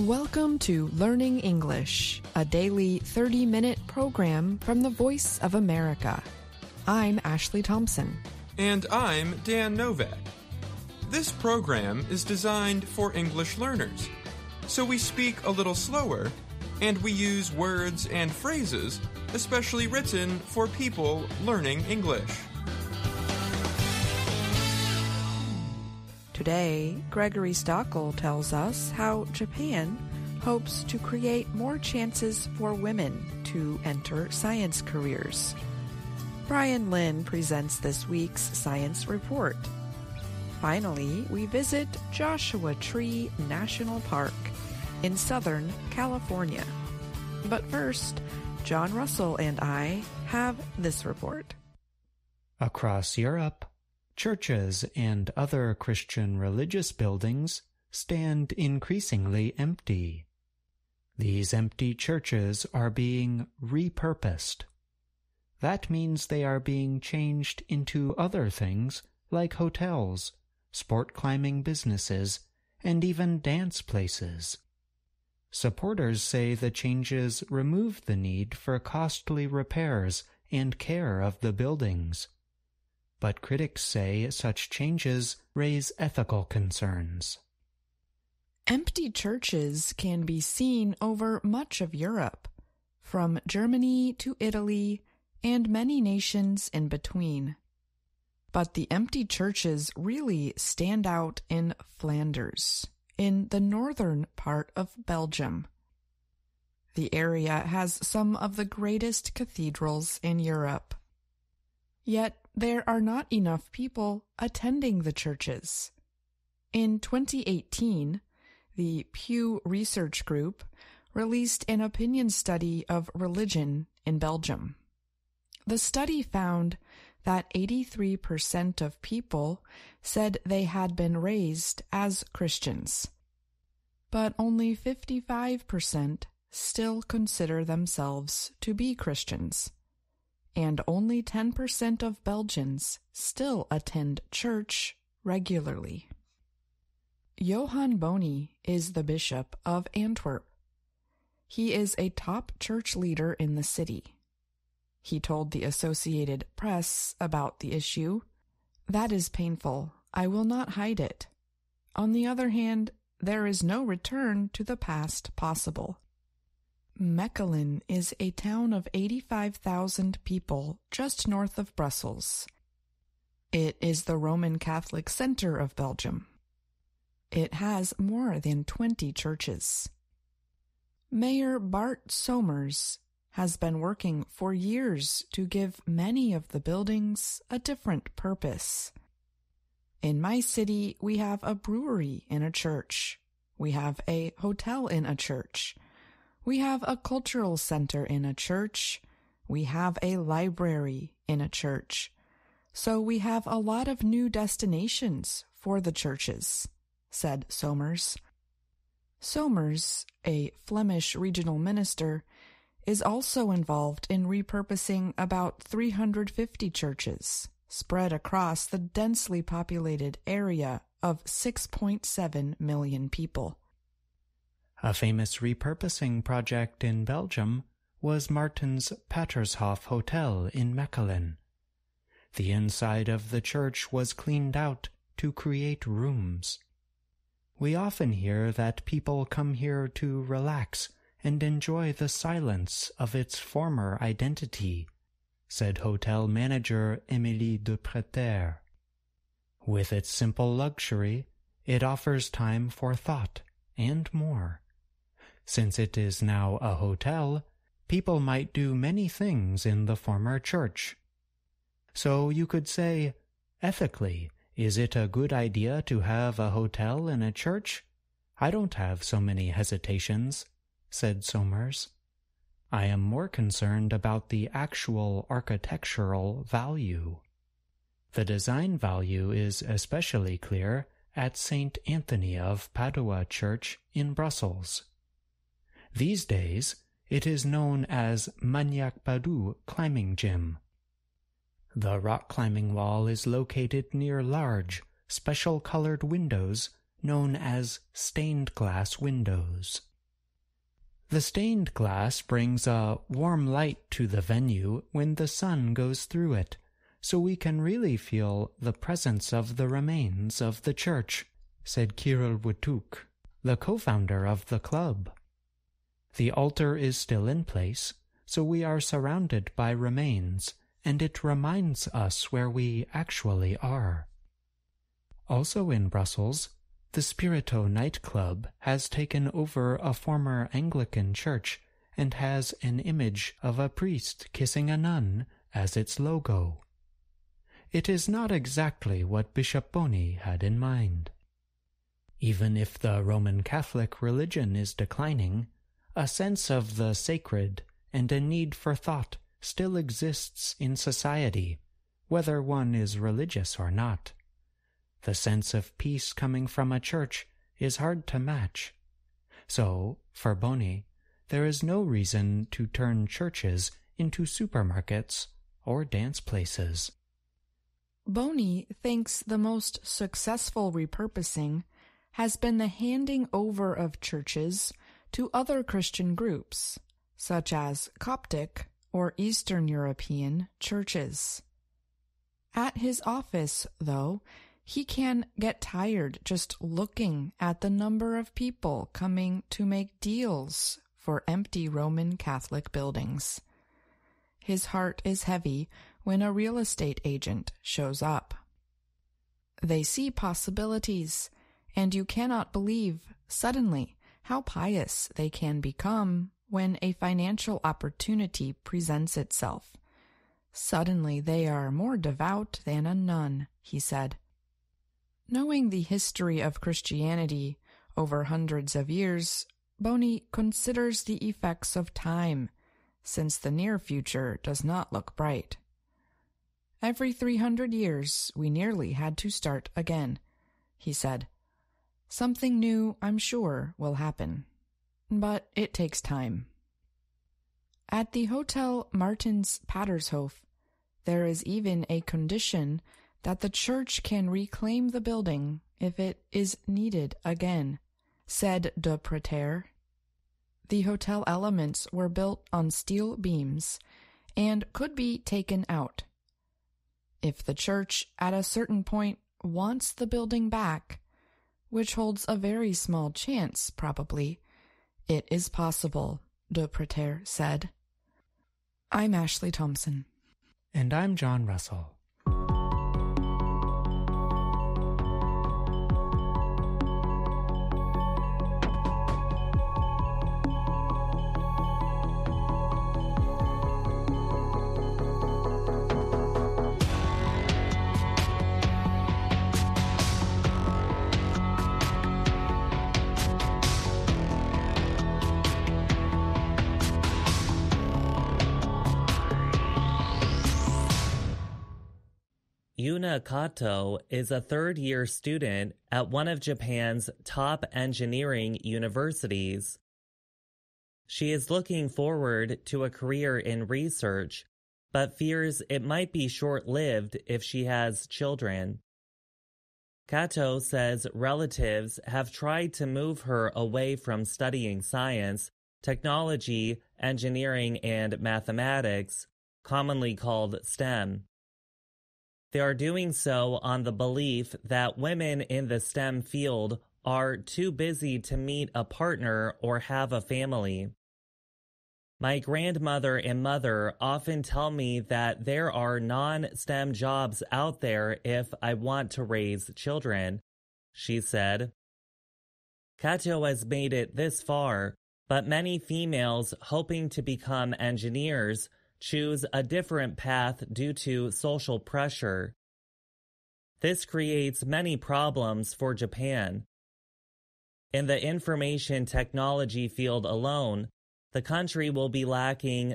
Welcome to Learning English, a daily 30-minute program from the Voice of America. I'm Ashley Thompson. And I'm Dan Novak. This program is designed for English learners, so we speak a little slower, and we use words and phrases especially written for people learning English. Today, Gregory Stockel tells us how Japan hopes to create more chances for women to enter science careers. Brian Lynn presents this week's Science Report. Finally, we visit Joshua Tree National Park in Southern California. But first, John Russell and I have this report. Across Europe, churches and other Christian religious buildings stand increasingly empty. These empty churches are being repurposed. That means they are being changed into other things like hotels, sport climbing businesses, and even dance places. Supporters say the changes remove the need for costly repairs and care of the buildings. But critics say such changes raise ethical concerns. Empty churches can be seen over much of Europe, from Germany to Italy and many nations in between. But the empty churches really stand out in Flanders, in the northern part of Belgium. The area has some of the greatest cathedrals in Europe. Yet there are not enough people attending the churches. In 2018, the Pew Research Group released an opinion study of religion in Belgium. The study found that 83% of people said they had been raised as Christians, but only 55% still consider themselves to be Christians. And only 10% of Belgians still attend church regularly. Johan Boni is the Bishop of Antwerp. He is a top church leader in the city. He told the Associated Press about the issue, "That is painful. I will not hide it. On the other hand, there is no return to the past possible." Mechelen is a town of 85,000 people just north of Brussels. It is the Roman Catholic center of Belgium. It has more than 20 churches. Mayor Bart Somers has been working for years to give many of the buildings a different purpose. In my city, we have a brewery in a church. We have a hotel in a church. We have a cultural center in a church. We have a library in a church. So we have a lot of new destinations for the churches, said Somers. Somers, a Flemish regional minister, is also involved in repurposing about 350 churches spread across the densely populated area of 6.7 million people. A famous repurposing project in Belgium was Martin's Patershof Hotel in Mechelen. The inside of the church was cleaned out to create rooms. We often hear that people come here to relax and enjoy the silence of its former identity, said hotel manager Émilie de Preter. With its simple luxury, it offers time for thought and more. Since it is now a hotel, people might do many things in the former church. So you could say, ethically, is it a good idea to have a hotel in a church? I don't have so many hesitations, said Somers. I am more concerned about the actual architectural value. The design value is especially clear at St. Anthony of Padua Church in Brussels. These days, it is known as Magnac Padou Climbing Gym. The rock climbing wall is located near large, special-colored windows known as stained glass windows. The stained glass brings a warm light to the venue when the sun goes through it, so we can really feel the presence of the remains of the church, said Kirill Wutuk, the co-founder of the club. The altar is still in place, so we are surrounded by remains, and it reminds us where we actually are. Also in Brussels, the Spirito nightclub has taken over a former Anglican church and has an image of a priest kissing a nun as its logo. It is not exactly what Bishop Boni had in mind. Even if the Roman Catholic religion is declining, a sense of the sacred and a need for thought still exists in society, whether one is religious or not. The sense of peace coming from a church is hard to match. So, for Boni, there is no reason to turn churches into supermarkets or dance places. Boni thinks the most successful repurposing has been the handing over of churches to other Christian groups, such as Coptic or Eastern European churches. At his office, though, he can get tired just looking at the number of people coming to make deals for empty Roman Catholic buildings. His heart is heavy when a real estate agent shows up. They see possibilities, and you cannot believe, suddenly, how pious they can become when a financial opportunity presents itself. Suddenly they are more devout than a nun, he said. Knowing the history of Christianity over hundreds of years, Boni considers the effects of time, since the near future does not look bright. Every 300 years, we nearly had to start again, he said. Something new, I'm sure, will happen, but it takes time. At the Hotel Martens Patershof, there is even a condition that the church can reclaim the building if it is needed again, said de Preter. The hotel elements were built on steel beams and could be taken out. If the church at a certain point wants the building back, which holds a very small chance, probably, it is possible, de Preter said. I'm Ashley Thompson. And I'm John Russell. Yuna Kato is a third-year student at one of Japan's top engineering universities. She is looking forward to a career in research, but fears it might be short-lived if she has children. Kato says relatives have tried to move her away from studying science, technology, engineering, and mathematics, commonly called STEM. They are doing so on the belief that women in the STEM field are too busy to meet a partner or have a family. My grandmother and mother often tell me that there are non-STEM jobs out there if I want to raise children, she said. Kato has made it this far, but many females hoping to become engineers choose a different path due to social pressure. This creates many problems for Japan. In the information technology field alone, the country will be lacking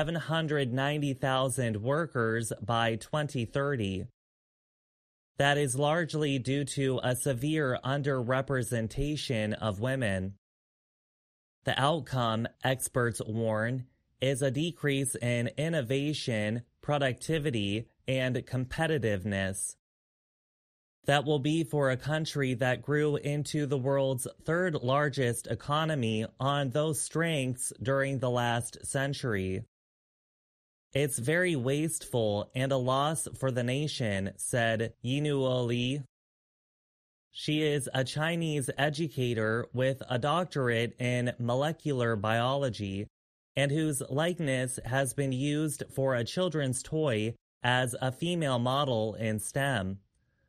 790,000 workers by 2030. That is largely due to a severe underrepresentation of women. The outcome, experts warn, is a decrease in innovation, productivity, and competitiveness. That will be for a country that grew into the world's third largest economy on those strengths during the last century. It's very wasteful and a loss for the nation, said Yinuo Li. She is a Chinese educator with a doctorate in molecular biology and whose likeness has been used for a children's toy as a female model in STEM.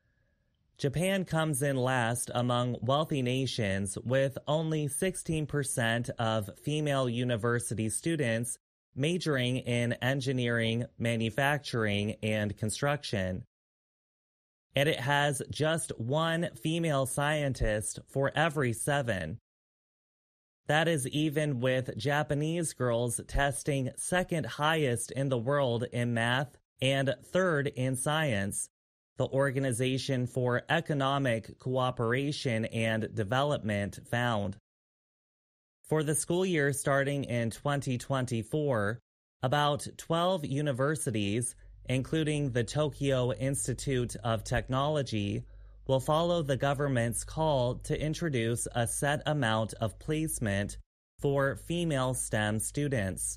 Japan comes in last among wealthy nations with only 16% of female university students majoring in engineering, manufacturing, and construction. And it has just one female scientist for every 7. That is even with Japanese girls testing second highest in the world in math and third in science, the Organization for Economic Cooperation and Development found. For the school year starting in 2024, about 12 universities, including the Tokyo Institute of Technology, will follow the government's call to introduce a set amount of placement for female STEM students.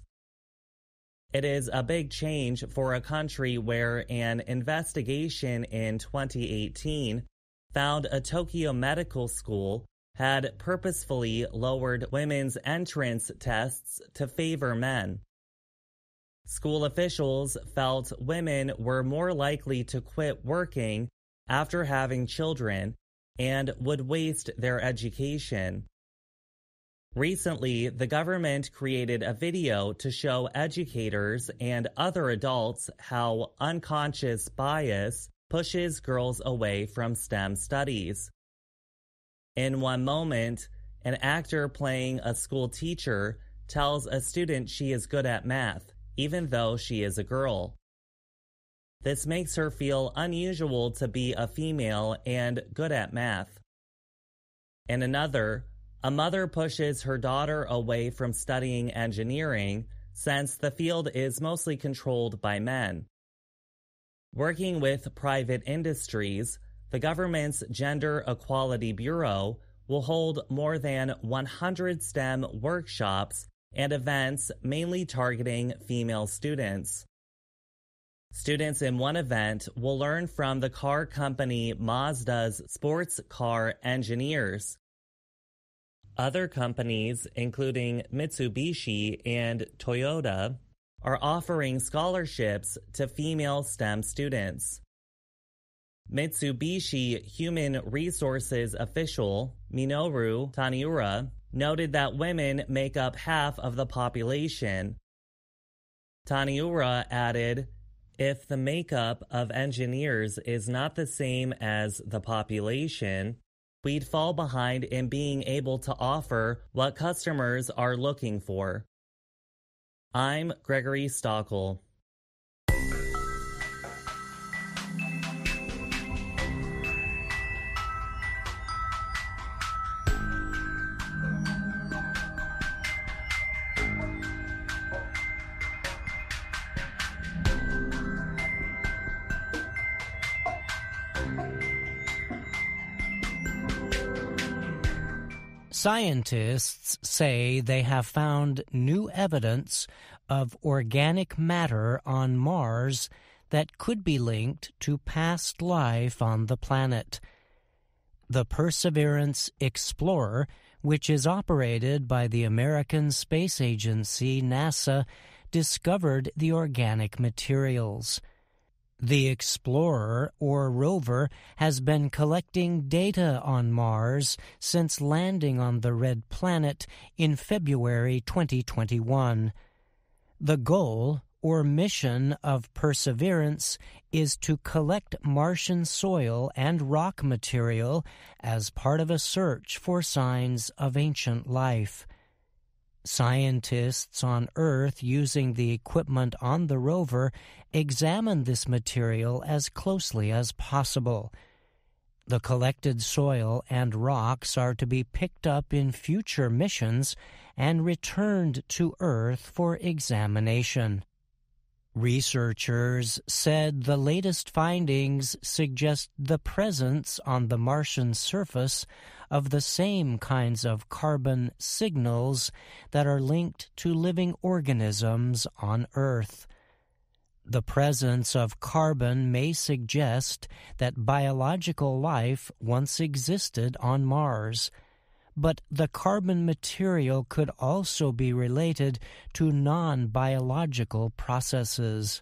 It is a big change for a country where an investigation in 2018 found a Tokyo medical school had purposefully lowered women's entrance tests to favor men. School officials felt women were more likely to quit working after having children and would waste their education. Recently, the government created a video to show educators and other adults how unconscious bias pushes girls away from STEM studies. In one moment, an actor playing a school teacher tells a student she is good at math, even though she is a girl. This makes her feel unusual to be a female and good at math. In another, a mother pushes her daughter away from studying engineering since the field is mostly controlled by men. Working with private industries, the government's Gender Equality Bureau will hold more than 100 STEM workshops and events mainly targeting female students. Students in one event will learn from the car company Mazda's sports car engineers. Other companies, including Mitsubishi and Toyota, are offering scholarships to female STEM students. Mitsubishi Human Resources official Minoru Taniura noted that women make up half of the population. Taniura added, "If the makeup of engineers is not the same as the population, we'd fall behind in being able to offer what customers are looking for." I'm Gregory Stockel. Scientists say they have found new evidence of organic matter on Mars that could be linked to past life on the planet. The Perseverance Explorer, which is operated by the American Space Agency, NASA, discovered the organic materials. The Explorer, or Rover, has been collecting data on Mars since landing on the red planet in February 2021. The goal, or mission, of Perseverance is to collect Martian soil and rock material as part of a search for signs of ancient life. Scientists on Earth using the equipment on the rover examine this material as closely as possible. The collected soil and rocks are to be picked up in future missions and returned to Earth for examination. Researchers said the latest findings suggest the presence on the Martian surface of the same kinds of carbon signals that are linked to living organisms on Earth. The presence of carbon may suggest that biological life once existed on Mars, but the carbon material could also be related to non-biological processes.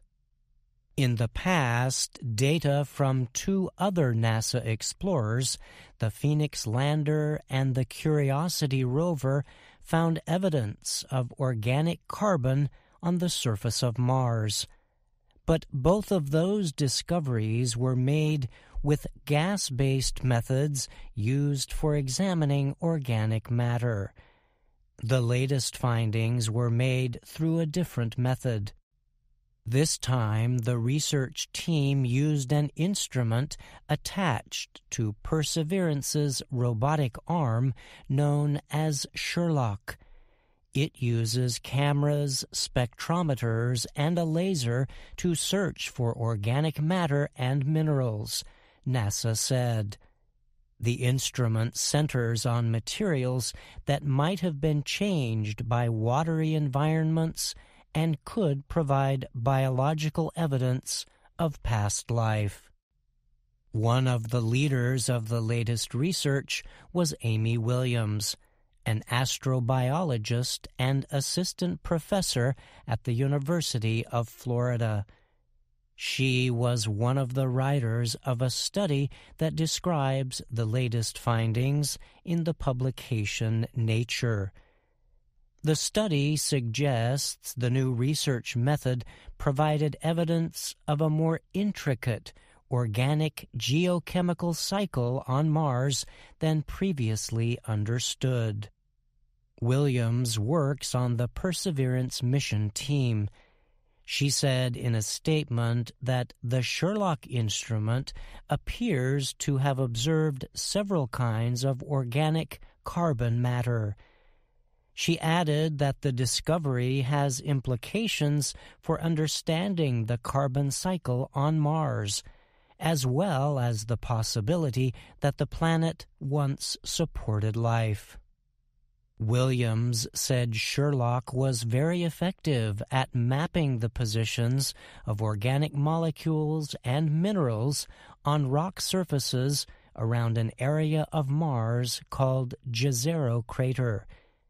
In the past, data from two other NASA explorers, the Phoenix lander and the Curiosity rover, found evidence of organic carbon on the surface of Mars. But both of those discoveries were made with gas-based methods used for examining organic matter. The latest findings were made through a different method. This time, the research team used an instrument attached to Perseverance's robotic arm known as Sherlock. It uses cameras, spectrometers, and a laser to search for organic matter and minerals, NASA said. The instrument centers on materials that might have been changed by watery environments and could provide biological evidence of past life. One of the leaders of the latest research was Amy Williams, an astrobiologist and assistant professor at the University of Florida. She was one of the writers of a study that describes the latest findings in the publication Nature. The study suggests the new research method provided evidence of a more intricate organic geochemical cycle on Mars than previously understood. Williams works on the Perseverance mission team. She said in a statement that the Sherlock instrument appears to have observed several kinds of organic carbon matter. She added that the discovery has implications for understanding the carbon cycle on Mars, as well as the possibility that the planet once supported life. Williams said Sherlock was very effective at mapping the positions of organic molecules and minerals on rock surfaces around an area of Mars called Jezero Crater.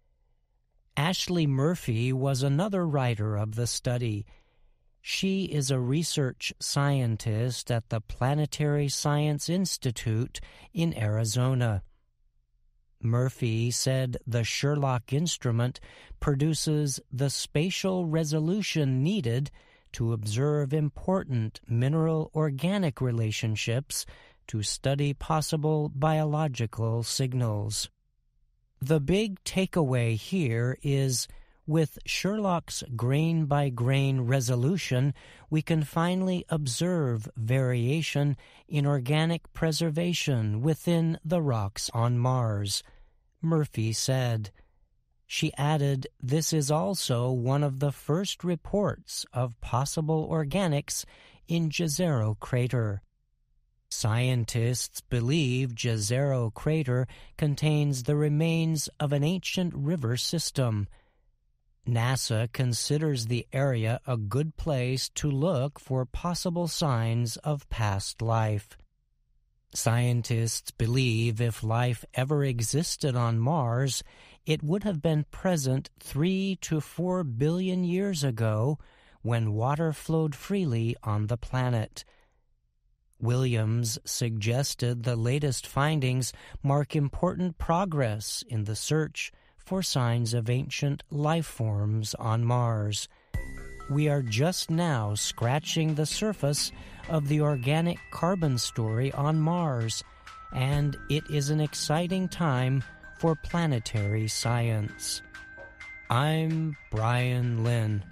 Ashley Murphy was another writer of the study. She is a research scientist at the Planetary Science Institute in Arizona. Murphy said the Sherlock instrument produces the spatial resolution needed to observe important mineral-organic relationships to study possible biological signals. The big takeaway here is, with Sherlock's grain-by-grain resolution, we can finally observe variation in organic preservation within the rocks on Mars, Murphy said. She added, this is also one of the first reports of possible organics in Jezero Crater. Scientists believe Jezero Crater contains the remains of an ancient river system. NASA considers the area a good place to look for possible signs of past life. Scientists believe if life ever existed on Mars, it would have been present 3 to 4 billion years ago when water flowed freely on the planet. Williams suggested the latest findings mark important progress in the search for signs of ancient life forms on Mars. We are just now scratching the surface of the organic carbon story on Mars, and it is an exciting time for planetary science. I'm Brian Lynn.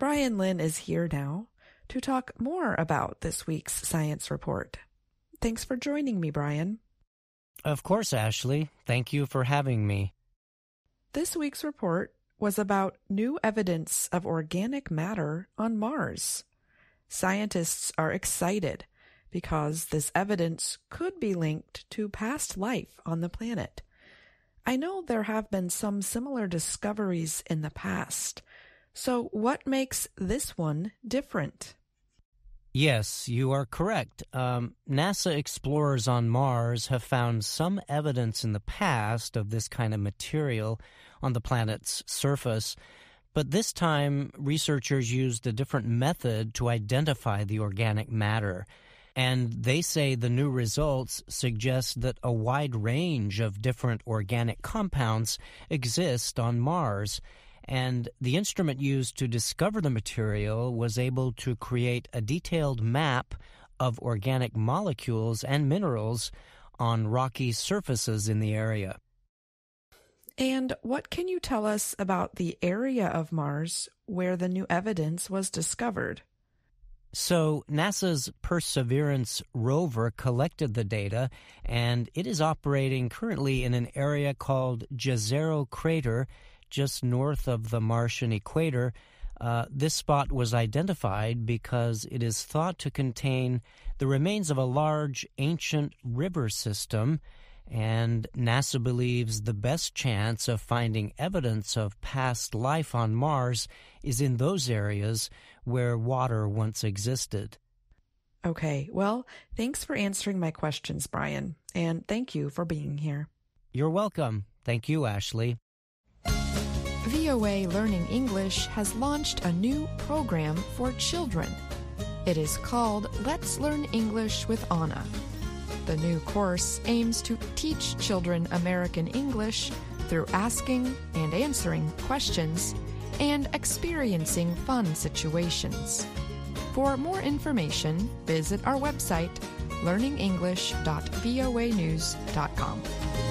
Brian Lynn is here now to talk more about this week's science report. Thanks for joining me, Brian. Of course, Ashley. Thank you for having me. This week's report was about new evidence of organic matter on Mars. Scientists are excited because this evidence could be linked to past life on the planet. I know there have been some similar discoveries in the past. So what makes this one different? Yes, you are correct. NASA explorers on Mars have found some evidence in the past of this kind of material on the planet's surface, but this time researchers used a different method to identify the organic matter. And they say the new results suggest that a wide range of different organic compounds exist on Mars. And the instrument used to discover the material was able to create a detailed map of organic molecules and minerals on rocky surfaces in the area. And what can you tell us about the area of Mars where the new evidence was discovered? So NASA's Perseverance rover collected the data, and it is operating currently in an area called Jezero Crater, just north of the Martian equator. This spot was identified because it is thought to contain the remains of a large ancient river system, and NASA believes the best chance of finding evidence of past life on Mars is in those areas where water once existed. Okay, well, thanks for answering my questions, Brian, and thank you for being here. You're welcome. Thank you, Ashley. VOA Learning English has launched a new program for children. It is called Let's Learn English with Anna. The new course aims to teach children American English through asking and answering questions and experiencing fun situations. For more information, visit our website, learningenglish.voanews.com.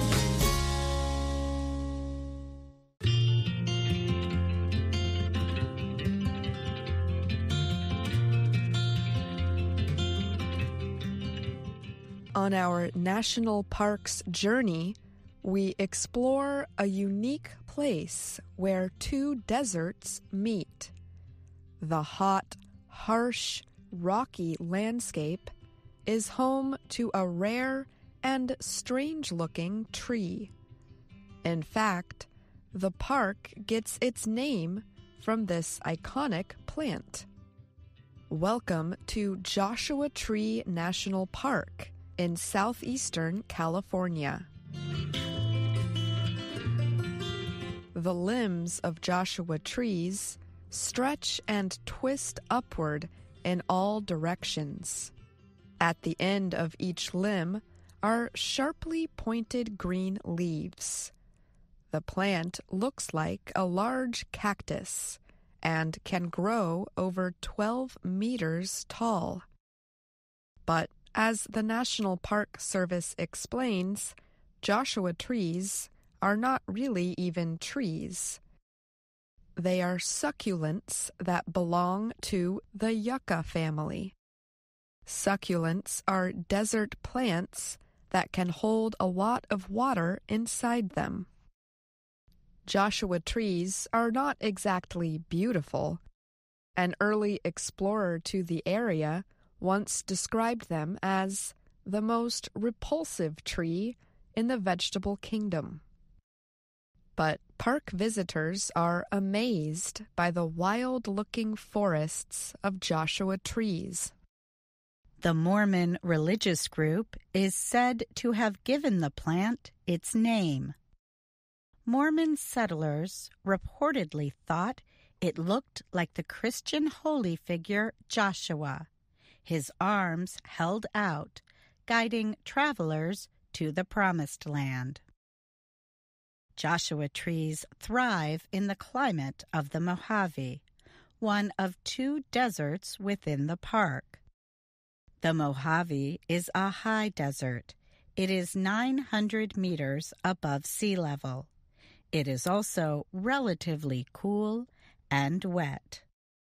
On our national parks journey, we explore a unique place where two deserts meet. The hot, harsh, rocky landscape is home to a rare and strange-looking tree. In fact, the park gets its name from this iconic plant. Welcome to Joshua Tree National Park in southeastern California. The limbs of Joshua trees stretch and twist upward in all directions. At the end of each limb are sharply pointed green leaves. The plant looks like a large cactus and can grow over 12 meters tall. But as the National Park Service explains, Joshua trees are not really even trees. They are succulents that belong to the yucca family. Succulents are desert plants that can hold a lot of water inside them. Joshua trees are not exactly beautiful. An early explorer to the area once described them as the most repulsive tree in the vegetable kingdom. But park visitors are amazed by the wild-looking forests of Joshua trees. The Mormon religious group is said to have given the plant its name. Mormon settlers reportedly thought it looked like the Christian holy figure Joshua, his arms held out, guiding travelers to the Promised Land. Joshua trees thrive in the climate of the Mojave, one of 2 deserts within the park. The Mojave is a high desert. It is 900 meters above sea level. It is also relatively cool and wet.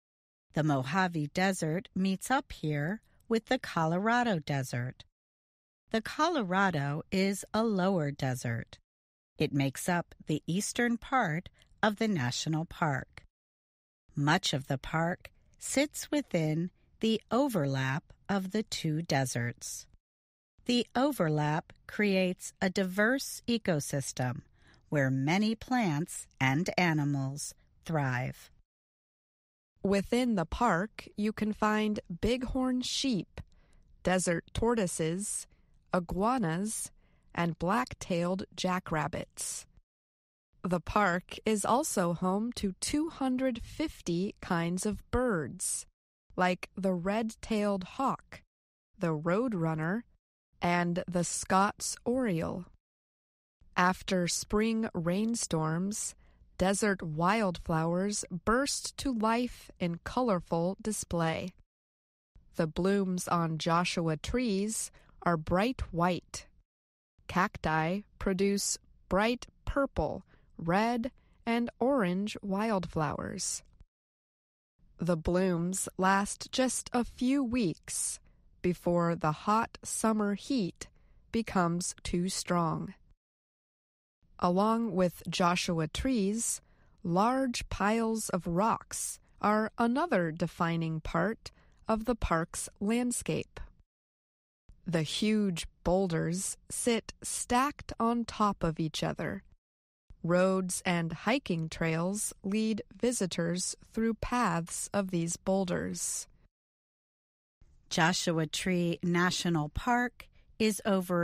The Mojave Desert meets up here with the Colorado Desert. The Colorado is a lower desert. It makes up the eastern part of the national park. Much of the park sits within the overlap of the two deserts. The overlap creates a diverse ecosystem where many plants and animals thrive. Within the park, you can find bighorn sheep, desert tortoises, iguanas, and black-tailed jackrabbits. The park is also home to 250 kinds of birds, like the red-tailed hawk, the roadrunner, and the Scott's oriole. After spring rainstorms, desert wildflowers burst to life in colorful display. The blooms on Joshua trees are bright white. Cacti produce bright purple, red, and orange wildflowers. The blooms last just a few weeks before the hot summer heat becomes too strong. Along with Joshua trees, large piles of rocks are another defining part of the park's landscape. The huge boulders sit stacked on top of each other. Roads and hiking trails lead visitors through paths of these boulders. Joshua Tree National Park is over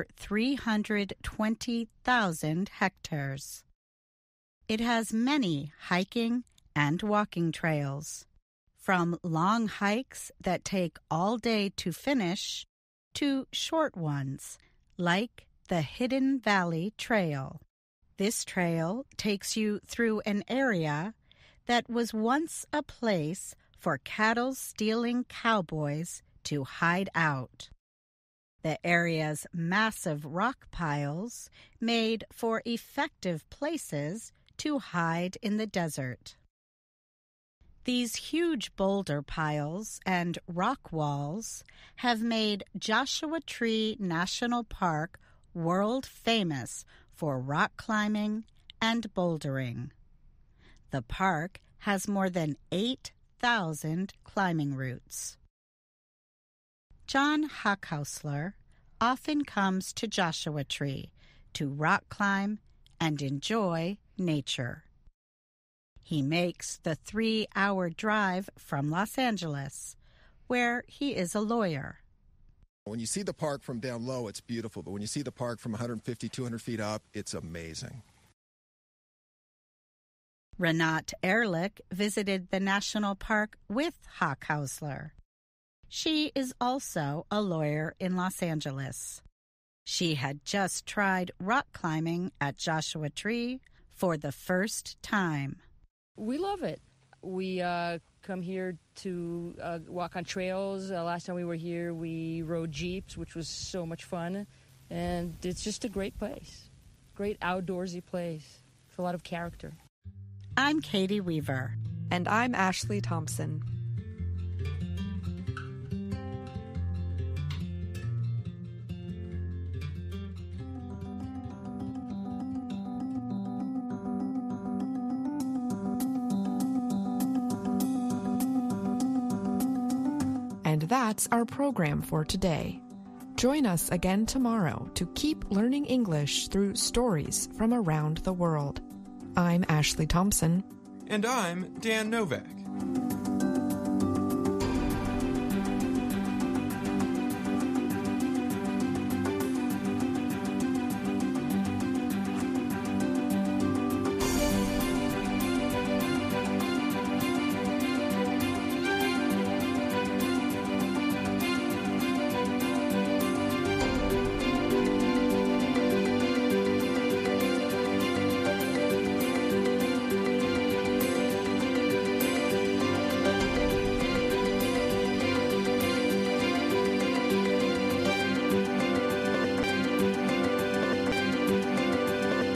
320,000 hectares. It has many hiking and walking trails, from long hikes that take all day to finish to short ones, like the Hidden Valley Trail. This trail takes you through an area that was once a place for cattle-stealing cowboys to hide out. The area's massive rock piles made for effective places to hide in the desert. These huge boulder piles and rock walls have made Joshua Tree National Park world famous for rock climbing and bouldering. The park has more than 8,000 climbing routes. John Hockhausler often comes to Joshua Tree to rock climb and enjoy nature. He makes the 3-hour drive from Los Angeles, where he is a lawyer. When you see the park from down low, it's beautiful, but when you see the park from 150, 200 feet up, it's amazing. Renate Ehrlich visited the national park with Hockhausler. She is also a lawyer in Los Angeles. She had just tried rock climbing at Joshua Tree for the first time. We love it. We come here to walk on trails. Last time we were here, we rode jeeps, which was so much fun. And it's just a great place. Great outdoorsy place with a lot of character. I'm Katie Weaver. And I'm Ashley Thompson. And that's our program for today. Join us again tomorrow to keep learning English through stories from around the world. I'm Ashley Thompson. And I'm Dan Novak.